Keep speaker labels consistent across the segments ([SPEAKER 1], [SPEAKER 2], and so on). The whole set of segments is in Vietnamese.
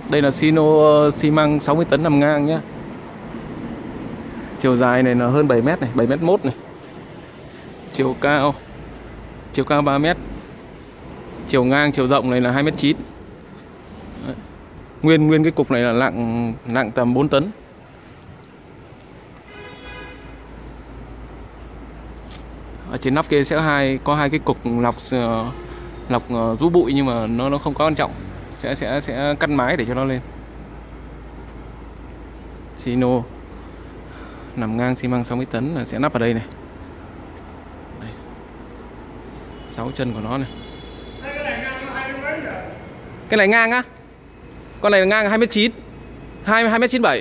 [SPEAKER 1] Đây là Sino xi măng 60 tấn nằm ngang nhé. Chiều dài này là hơn 7 mét này, 7m1 này. Chiều cao 3 mét. Chiều ngang, chiều rộng này là 2m9. Nguyên cái cục này là nặng tầm 4 tấn. Ở trên nóc kia sẽ có hai cái cục lọc rũ bụi, nhưng mà nó không có quan trọng. Sẽ cắt mái để cho nó lên. Sino nằm ngang xi măng 60 tấn là sẽ nắp ở đây này. Đây. 6 chân của nó này. Cái này ngang á? Con này là ngang 2m9. 2m97.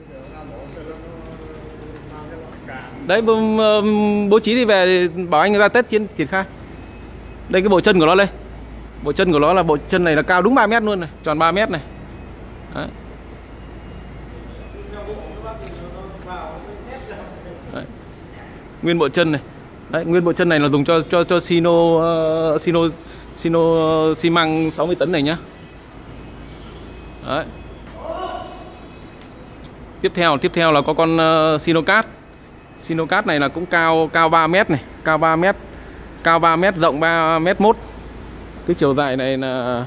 [SPEAKER 1] Đấy, bố trí đi về bảo anh ra Tết triển khai. Đây cái bộ chân của nó đây. Bộ chân của nó là bộ chân này là cao đúng 3 mét luôn này, tròn 3 mét này. Đấy. Đấy. Nguyên bộ chân này. Đấy, nguyên bộ chân này là dùng cho Sino xi măng 60 tấn này nhá. Đấy. Tiếp theo là có con Sino Cát. Sino Cát này là cũng cao 3 mét này, cao 3 mét, rộng 3m1. Cái chiều dài này là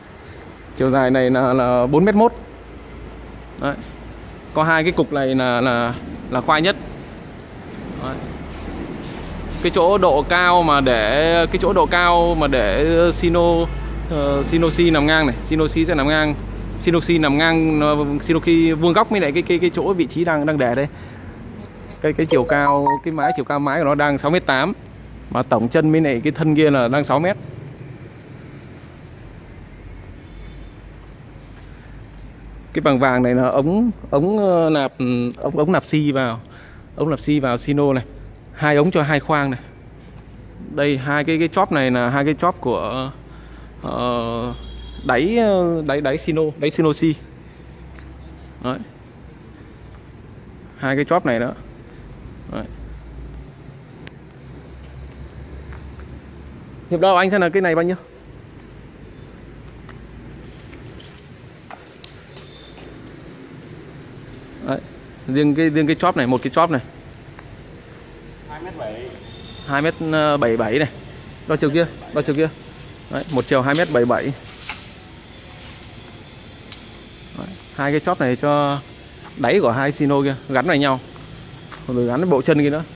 [SPEAKER 1] 4m1. Đấy. Có hai cái cục này là khoai nhất. Đấy. Cái chỗ độ cao mà để Sinoxi nằm ngang này, Sinoxi sẽ nằm ngang, Sinoxi nằm ngang, Sinoxi vuông góc với lại cái chỗ vị trí đang để đây. Cái chiều cao, cái chiều cao mái của nó đang 6m8, mà tổng chân với lại cái thân kia là đang 6 mét. Cái vàng này là ống nạp xi vào Sino này, 2 ống cho 2 khoang này. Đây hai cái chóp này là hai cái chóp của đáy Sinoxi. Đấy. Hai cái chóp này đó. Đấy. Hiệp đo anh xem là cái này bao nhiêu? Đấy. Riêng cái chóp này, một cái chóp này 2m77 này. Đo chiều kia. Đấy, một chiều 2m77. Đấy. Hai cái chóp này cho đáy của hai Sino kia gắn vào nhau, rồi gắn với bộ chân kia nữa.